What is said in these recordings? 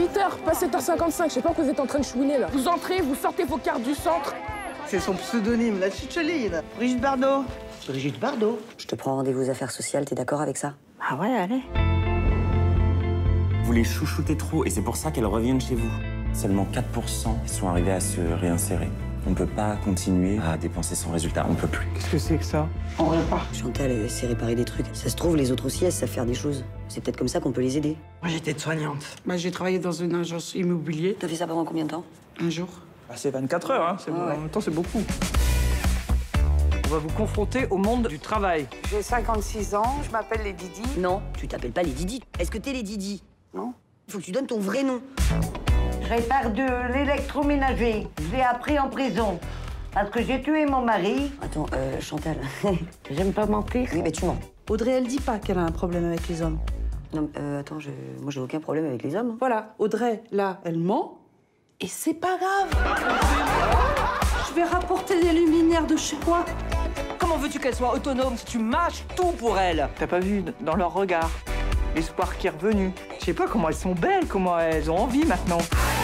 8h, pas 7h55, je sais pas que vous êtes en train de chouiner là. Vous entrez, vous sortez vos cartes du centre. C'est son pseudonyme, la chicholine. Brigitte Bardot. Brigitte Bardot. Je te prends rendez-vous aux affaires sociales, t'es d'accord avec ça? Ah ouais, allez. Vous les chouchoutez trop et c'est pour ça qu'elles reviennent chez vous. Seulement 4% sont arrivés à se réinsérer. On ne peut pas continuer à dépenser sans résultat, on ne peut plus. Qu'est-ce que c'est que ça? On repart. Chantal, elle sait réparer des trucs. Ça se trouve, les autres aussi, elles savent faire des choses. C'est peut-être comme ça qu'on peut les aider. Moi, j'étais soignante. J'ai travaillé dans une agence immobilière T'as fait ça pendant combien de temps? un jour. C'est 24 heures, hein. Ah ouais. En même temps, c'est beaucoup. On va vous confronter au monde du travail. J'ai 56 ans, je m'appelle les Didi. Non, tu t'appelles pas les Didi. Est-ce que t'es les Didi? Non. Faut que tu donnes ton vrai nom. Je répare de l'électroménager. Je l'ai appris en prison. Parce que j'ai tué mon mari. Attends, Chantal. J'aime pas mentir. Oui, mais tu mens. Audrey, elle dit pas qu'elle a un problème avec les hommes. Non, attends, moi j'ai aucun problème avec les hommes. Voilà, Audrey, là, elle ment. Et c'est pas grave. Je vais rapporter des luminaires de chez moi. Comment veux-tu qu'elle soit autonome si tu mâches tout pour elle? T'as pas vu dans leur regard l'espoir qui est revenu. Je sais pas comment elles sont belles, comment elles ont envie maintenant.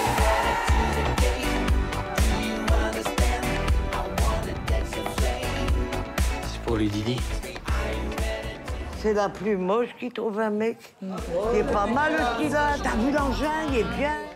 C'est pour les Didi. C'est la plus moche qui trouve un mec. Il est pas mal ce qu'il a. T'as vu l'engin, il est bien.